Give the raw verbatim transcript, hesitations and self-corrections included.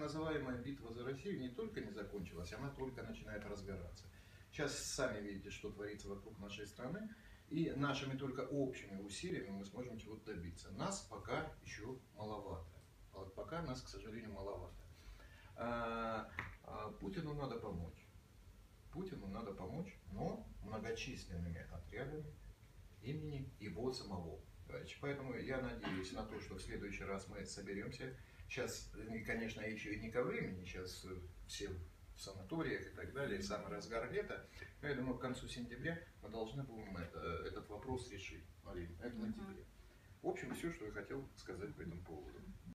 называемая битва за Россию не только не закончилась, она только начинает разгораться. Сейчас сами видите, что творится вокруг нашей страны, и нашими только общими усилиями мы сможем чего-то добиться. Нас пока еще маловато. Вот пока нас, к сожалению, маловато. А, а Путину надо помочь. Путину надо помочь, но многочисленными отрядами имени его самого. Поэтому я надеюсь на то, что в следующий раз мы соберемся. Сейчас, конечно, еще и не ко времени, сейчас все в санаториях и так далее, самый разгар лета. Но я думаю, к концу сентября мы должны будем это, этот вопрос решить. Марина, это на тебе. В общем, все, что я хотел сказать по этому поводу.